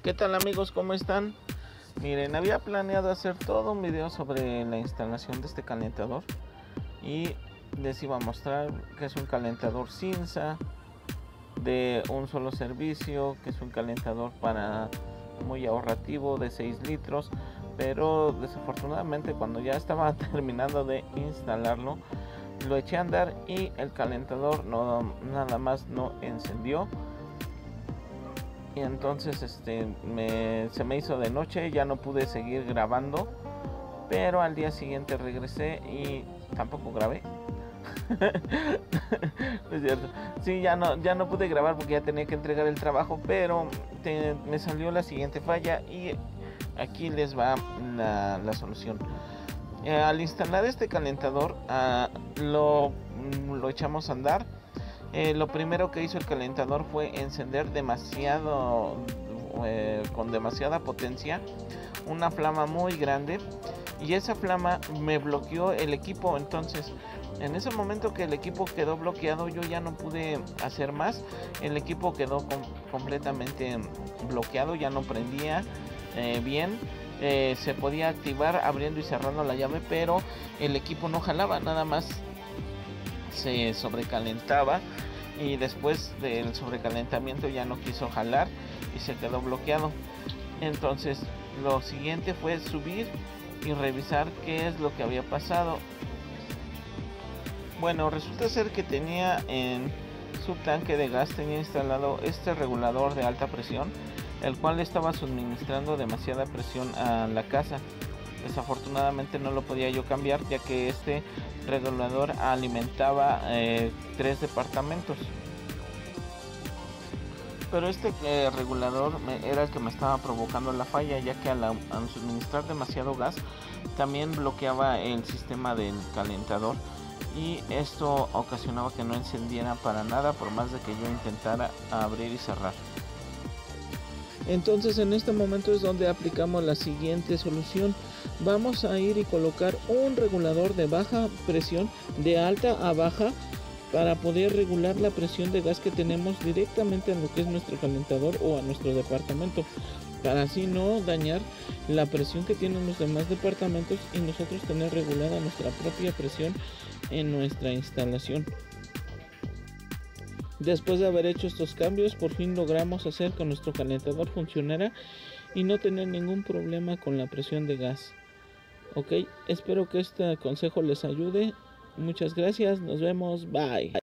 ¿Qué tal amigos? ¿Cómo están? Miren, había planeado hacer todo un video sobre la instalación de este calentador y les iba a mostrar que es un calentador Cinza de un solo servicio, que es un calentador muy ahorrativo de 6 litros, pero desafortunadamente cuando ya estaba terminando de instalarlo, lo eché a andar y el calentador nada más no encendió. Y entonces se me hizo de noche, ya no pude seguir grabando, pero al día siguiente regresé y tampoco grabé. No es cierto. Sí, ya no pude grabar porque ya tenía que entregar el trabajo, pero me salió la siguiente falla y aquí les va la solución. Al instalar este calentador, lo echamos a andar. Lo primero que hizo el calentador fue encender con demasiada potencia, una flama muy grande, y esa flama me bloqueó el equipo. Entonces en ese momento que el equipo quedó bloqueado, yo ya no pude hacer más. El equipo quedó completamente bloqueado, ya no prendía bien. Se podía activar abriendo y cerrando la llave, pero el equipo no jalaba, nada más se sobrecalentaba, y después del sobrecalentamiento ya no quiso jalar y se quedó bloqueado. Entonces lo siguiente fue subir y revisar qué es lo que había pasado. Bueno, resulta ser que tenía en su tanque de gas, tenía instalado este regulador de alta presión, el cual estaba suministrando demasiada presión a la casa. Desafortunadamente no lo podía yo cambiar, ya que este regulador alimentaba 3 departamentos. Pero este regulador era el que me estaba provocando la falla, ya que al suministrar demasiado gas también bloqueaba el sistema del calentador, y esto ocasionaba que no encendiera para nada por más de que yo intentara abrir y cerrar. Entonces en este momento es donde aplicamos la siguiente solución. Vamos a ir y colocar un regulador de baja presión, de alta a baja, para poder regular la presión de gas que tenemos directamente en lo que es nuestro calentador o a nuestro departamento, para así no dañar la presión que tienen los demás departamentos y nosotros tener regulada nuestra propia presión en nuestra instalación. Después de haber hecho estos cambios, por fin logramos hacer que nuestro calentador funcionara y no tener ningún problema con la presión de gas. Ok, espero que este consejo les ayude. Muchas gracias, nos vemos, bye.